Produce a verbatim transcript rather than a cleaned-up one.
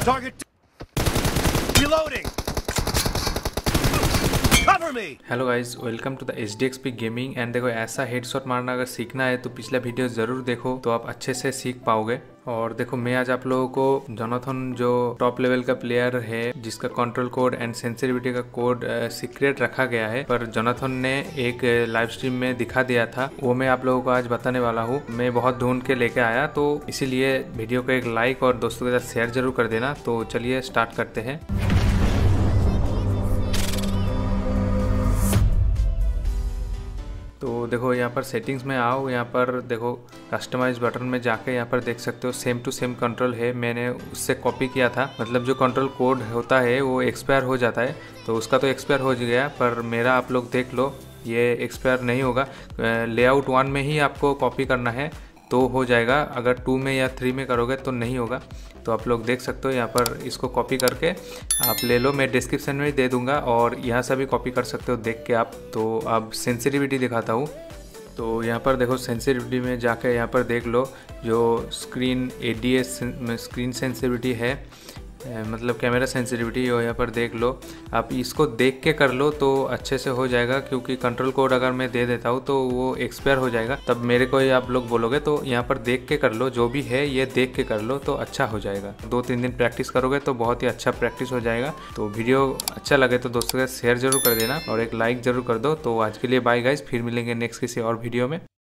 Target reloading. Cover me. Hello guys, welcome to the H D X P gaming. And देखो, ऐसा headshot मारना अगर सीखना है तो पिछला वीडियो ज़रूर देखो, तो आप अच्छे से सीख पाओगे। और देखो, मैं आज आप लोगों को जोनाथन जो टॉप लेवल का प्लेयर है, जिसका कंट्रोल कोड एंड सेंसिटिविटी का कोड सीक्रेट रखा गया है, पर जोनाथन ने एक लाइव स्ट्रीम में दिखा दिया था, वो मैं आप लोगों को आज बताने वाला हूँ। मैं बहुत ढूंढ के लेके आया, तो इसीलिए वीडियो को एक लाइक और दोस्तों के साथ शेयर जरूर कर देना। तो चलिए स्टार्ट करते हैं। तो देखो, यहाँ पर सेटिंग्स में आओ, यहाँ पर देखो कस्टमाइज बटन में जाके यहाँ पर देख सकते हो सेम टू सेम कंट्रोल है। मैंने उससे कॉपी किया था, मतलब जो कंट्रोल कोड होता है वो एक्सपायर हो जाता है, तो उसका तो एक्सपायर हो गया, पर मेरा आप लोग देख लो ये एक्सपायर नहीं होगा। लेआउट वन में ही आपको कॉपी करना है तो हो जाएगा, अगर टू में या थ्री में करोगे तो नहीं होगा। तो आप लोग देख सकते हो, यहाँ पर इसको कॉपी करके आप ले लो, मैं डिस्क्रिप्शन में दे दूंगा, और यहाँ से भी कॉपी कर सकते हो देख के आप। तो अब सेंसिटिविटी दिखाता हूँ। तो यहाँ पर देखो, सेंसिटिविटी में जाकर यहाँ पर देख लो, जो screen A D S screen sensitivity है, मतलब कैमरा सेंसिटिविटी हो, यहाँ पर देख लो। आप इसको देख के कर लो तो अच्छे से हो जाएगा, क्योंकि कंट्रोल कोड अगर मैं दे देता हूँ तो वो एक्सपायर हो जाएगा, तब मेरे को ही आप लोग बोलोगे। तो यहाँ पर देख के कर लो, जो भी है ये देख के कर लो तो अच्छा हो जाएगा। दो तीन दिन प्रैक्टिस करोगे तो बहुत ही अच्छा प्रैक्टिस हो जाएगा। तो वीडियो अच्छा लगे तो दोस्तों के साथ शेयर जरूर कर देना और एक लाइक जरूर कर दो। तो आज के लिए बाय गाइज, फिर मिलेंगे नेक्स्ट किसी और वीडियो में।